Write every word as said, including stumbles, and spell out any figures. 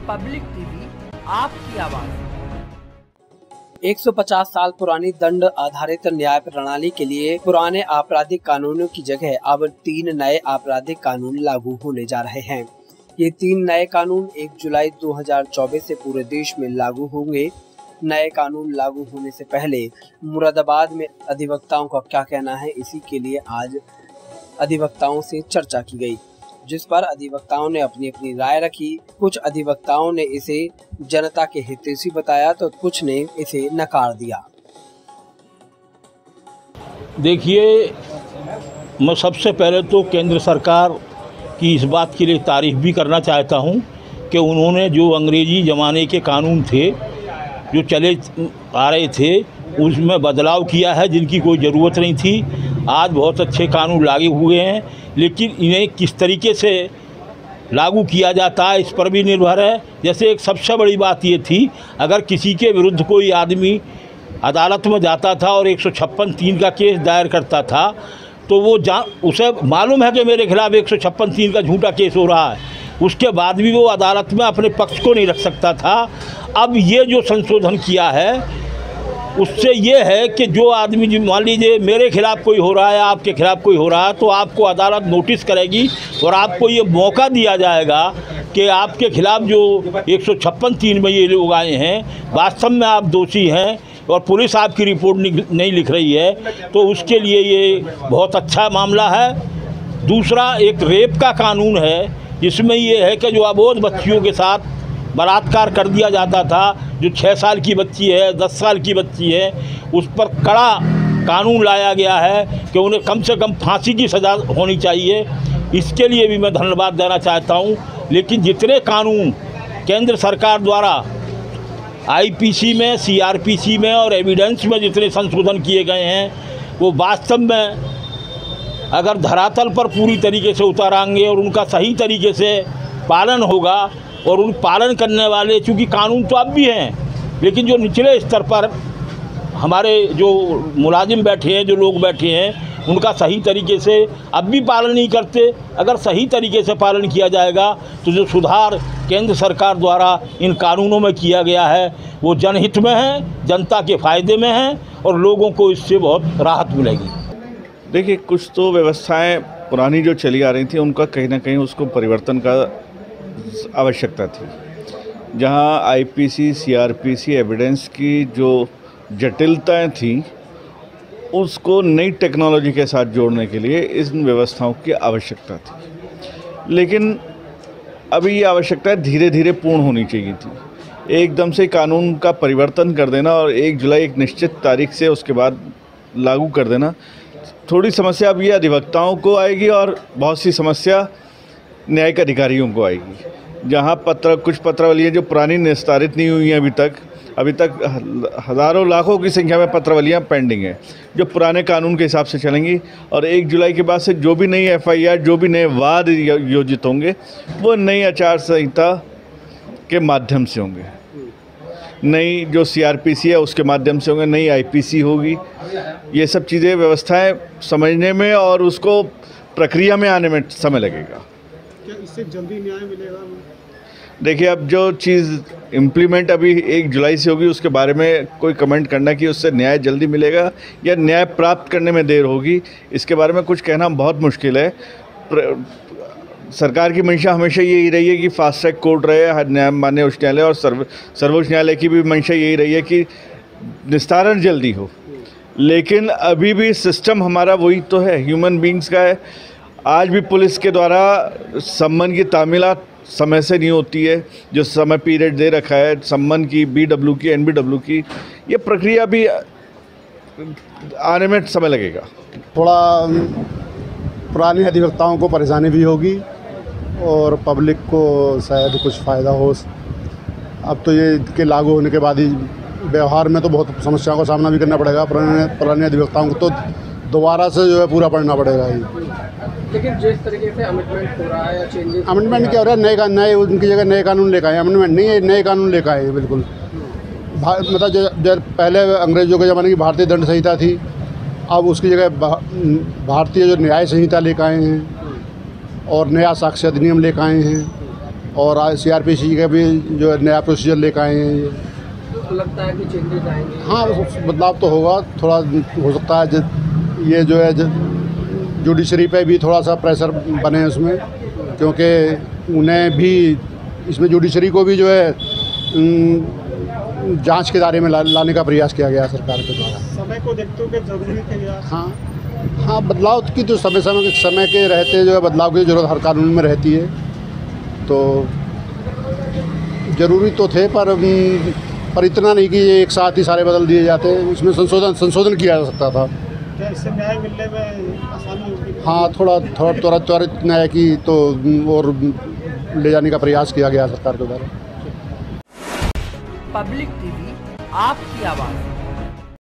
Public TV, आपकी आवाज। एक सौ पचास साल पुरानी दंड आधारित न्याय प्रणाली के लिए पुराने आपराधिक कानूनों की जगह अब तीन नए आपराधिक कानून लागू होने जा रहे हैं। ये तीन नए कानून एक जुलाई दो हज़ार चौबीस से पूरे देश में लागू होंगे। नए कानून लागू होने से पहले मुरादाबाद में अधिवक्ताओं का क्या कहना है, इसी के लिए आज अधिवक्ताओं से चर्चा की गई, जिस पर अधिवक्ताओं ने अपनी अपनी राय रखी। कुछ अधिवक्ताओं ने इसे जनता के हितैषी बताया तो कुछ ने इसे नकार दिया। देखिए, मैं सबसे पहले तो केंद्र सरकार की इस बात के लिए तारीफ भी करना चाहता हूं कि उन्होंने जो अंग्रेजी ज़माने के कानून थे जो चले आ रहे थे उसमें बदलाव किया है, जिनकी कोई ज़रूरत नहीं थी। आज बहुत अच्छे कानून लागू हुए हैं, लेकिन इन्हें किस तरीके से लागू किया जाता है इस पर भी निर्भर है। जैसे एक सबसे बड़ी बात ये थी, अगर किसी के विरुद्ध कोई आदमी अदालत में जाता था और एक सौ छप्पन तीन का केस दायर करता था तो वो जा उसे मालूम है कि मेरे खिलाफ एक सौ छप्पन तीन का झूठा केस हो रहा है, उसके बाद भी वो अदालत में अपने पक्ष को नहीं रख सकता था। अब ये जो संशोधन किया है उससे ये है कि जो आदमी, मान लीजिए मेरे खिलाफ कोई हो रहा है, आपके खिलाफ कोई हो रहा है, तो आपको अदालत नोटिस करेगी और आपको ये मौका दिया जाएगा कि आपके खिलाफ जो एक सौ छप्पन तीन में ये लोग आए हैं वास्तव में आप दोषी हैं और पुलिस आपकी रिपोर्ट नहीं लिख रही है, तो उसके लिए ये बहुत अच्छा मामला है। दूसरा, एक रेप का कानून है जिसमें ये है कि जो अबोध बच्चियों के साथ बलात्कार कर दिया जाता था, जो छः साल की बच्ची है, दस साल की बच्ची है, उस पर कड़ा कानून लाया गया है कि उन्हें कम से कम फांसी की सज़ा होनी चाहिए। इसके लिए भी मैं धन्यवाद देना चाहता हूं। लेकिन जितने कानून केंद्र सरकार द्वारा आईपीसी में, सीआरपीसी में और एविडेंस में जितने संशोधन किए गए हैं वो वास्तव में अगर धरातल पर पूरी तरीके से उतारेंगे और उनका सही तरीके से पालन होगा, और उन पालन करने वाले, चूँकि कानून तो अब भी हैं, लेकिन जो निचले स्तर पर हमारे जो मुलाजिम बैठे हैं, जो लोग बैठे हैं, उनका सही तरीके से अब भी पालन नहीं करते। अगर सही तरीके से पालन किया जाएगा तो जो सुधार केंद्र सरकार द्वारा इन कानूनों में किया गया है वो जनहित में है, जनता के फ़ायदे में है और लोगों को इससे बहुत राहत मिलेगी। देखिए, कुछ तो व्यवस्थाएं पुरानी जो चली आ रही थी उनका कहीं ना कहीं उसको परिवर्तन का आवश्यकता थी। जहां आईपीसी, सीआरपीसी, एविडेंस की जो जटिलताएं थी उसको नई टेक्नोलॉजी के साथ जोड़ने के लिए इन व्यवस्थाओं की आवश्यकता थी। लेकिन अभी ये आवश्यकता धीरे धीरे पूर्ण होनी चाहिए थी। एकदम से कानून का परिवर्तन कर देना और एक जुलाई एक निश्चित तारीख से उसके बाद लागू कर देना, थोड़ी समस्या अब ये अधिवक्ताओं को आएगी और बहुत सी समस्या न्यायिक अधिकारियों को आएगी। जहां पत्र कुछ पत्रावलियाँ जो पुरानी निस्तारित नहीं हुई हैं अभी तक अभी तक हज़ारों लाखों की संख्या में पत्रावलियाँ पेंडिंग हैं जो पुराने कानून के हिसाब से चलेंगी, और एक जुलाई के बाद से जो भी नई एफआईआर, जो भी नए वाद योजित होंगे वो नई आचार संहिता के माध्यम से होंगे। नई जो सीआरपीसी है उसके माध्यम से होंगे, नई आईपीसी होगी। ये सब चीज़ें, व्यवस्थाएं समझने में और उसको प्रक्रिया में आने में समय लगेगा। क्या इससे जल्दी न्याय मिलेगा? देखिए, अब जो चीज़ इम्प्लीमेंट अभी एक जुलाई से होगी उसके बारे में कोई कमेंट करना कि उससे न्याय जल्दी मिलेगा या न्याय प्राप्त करने में देर होगी, इसके बारे में कुछ कहना बहुत मुश्किल है। सरकार की मंशा हमेशा यही रही है कि फास्ट ट्रैक कोर्ट रहे, न्याय माननीय उच्च न्यायालय और सर्व सर्वोच्च न्यायालय की भी मंशा यही रही है कि निस्तारण जल्दी हो। लेकिन अभी भी सिस्टम हमारा वही तो है, ह्यूमन बींग्स का है। आज भी पुलिस के द्वारा सम्मन की तामीलात समय से नहीं होती है, जो समय पीरियड दे रखा है सम्मन की, बीडब्ल्यू की, एनबीडब्ल्यू की, ये प्रक्रिया भी आने में समय लगेगा। थोड़ा पुराने अधिवक्ताओं को परेशानी भी होगी और पब्लिक को शायद कुछ फ़ायदा हो। अब तो ये के लागू होने के बाद ही व्यवहार में तो बहुत समस्याओं का सामना भी करना पड़ेगा। पुराने पुराने अधिवक्ताओं को तो दोबारा से जो है पूरा पढ़ना पड़ेगा ही। लेकिन जिस तरीके से अमेंडमेंट हो रहा है या चेंजेस, अमेंडमेंट क्या हो रहा है, नए का नए उनकी जगह नए कानून लेकर आए। अमेंडमेंट नहीं है, नए कानून लेकर आए बिल्कुल। मतलब जो, जो पहले अंग्रेजों के ज़माने की भारतीय दंड संहिता थी, अब उसकी जगह भारतीय जो न्याय संहिता लेकर आए हैं और नया साक्ष्य अधिनियम लेकर आए हैं। और सीआरपीसी का भी जो है नया प्रोसीजर लेकर आए हैं ये। तो लगता है कि चेंजेस आएंगे। हाँ, बदलाव तो होगा, थोड़ा हो सकता है ज, ये जो है जुडिशरी पे भी थोड़ा सा प्रेशर बने उसमें, क्योंकि उन्हें भी इसमें जुडिशरी को भी जो है जांच के दायरे में ला, लाने का प्रयास किया गया सरकार के द्वारा। समय को देखते हुए जरूरी थे या? हाँ हाँ, बदलाव की तो समय समय के समय के रहते जो है बदलाव की ज़रूरत हर कानून में रहती है, तो ज़रूरी तो थे, पर पर इतना नहीं कि ये एक साथ ही सारे बदल दिए जाते हैं, उसमें संशोधन संशोधन किया जा सकता था। क्या इससे न्याय मिलने में आसानी होगी? हाँ, थोड़ा थोड़ा त्वरित त्वरित न्याय की तो और ले जाने का प्रयास किया गया सरकार के द्वारा। पब्लिक टीवी आपकी आवाज़।